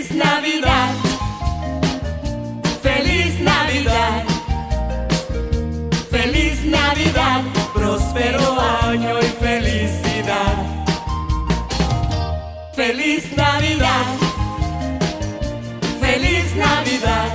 Feliz Navidad, feliz Navidad, feliz Navidad, próspero año y felicidad. Feliz Navidad, feliz Navidad,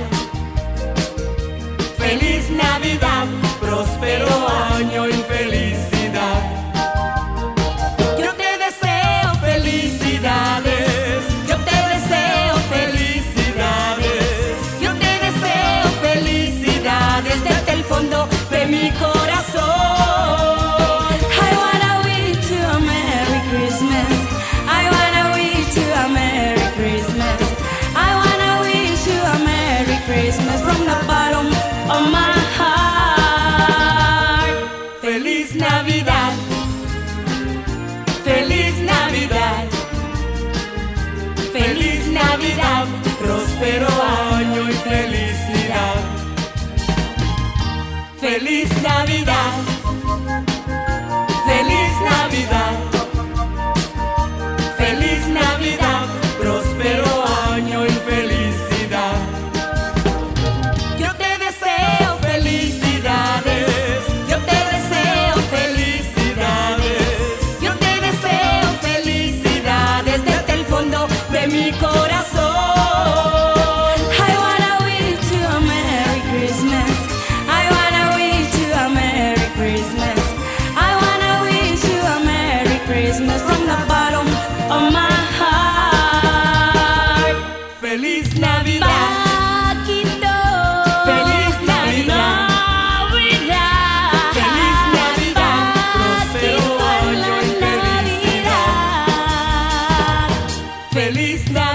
feliz Navidad, próspero año y felicidad. Yo te deseo felicidades, yo te deseo felicidades, yo te deseo felicidades desde el fondo de mi corazón. I wanna wish you a Merry Christmas, I wanna wish you a Merry Christmas, I wanna wish you a Merry Christmas from the bottom of my heart. Feliz Navidad, feliz Navidad, feliz Navidad, próspero año y felicidad. Feliz Navidad, feliz Navidad, feliz Navidad, próspero año y felicidad. Yo te deseo felicidades, yo te deseo felicidades, yo te deseo felicidades desde el fondo de mi corazón. I wanna wish you a Merry Christmas, I wanna wish you a Merry Christmas, I wanna wish you a Merry Christmas from the bottom of my heart. Feliz Navidad, Paquito. Feliz Navidad, feliz Navidad, próspero año y felicidad. Feliz Navidad.